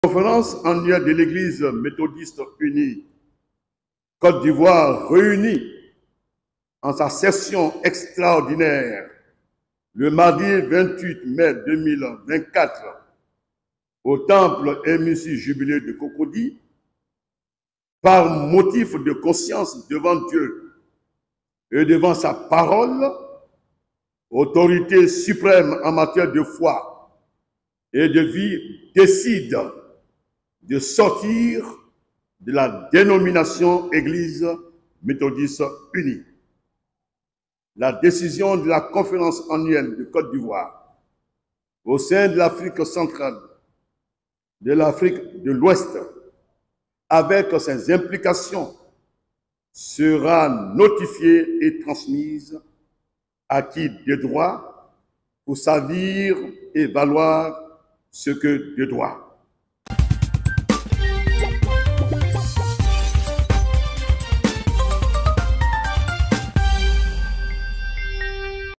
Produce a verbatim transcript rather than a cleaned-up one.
Conférence annuelle de l'Église méthodiste unie Côte d'Ivoire réunie en sa session extraordinaire le mardi vingt-huit mai deux mille vingt-quatre au temple M C Jubilé de Cocody par motif de conscience devant Dieu et devant sa parole, autorité suprême en matière de foi et de vie, décide de sortir de la dénomination Église méthodiste unie. La décision de la conférence annuelle de Côte d'Ivoire au sein de l'Afrique centrale, de l'Afrique de l'Ouest, avec ses implications, sera notifiée et transmise à qui de droit pour servir et valoir ce que de droit.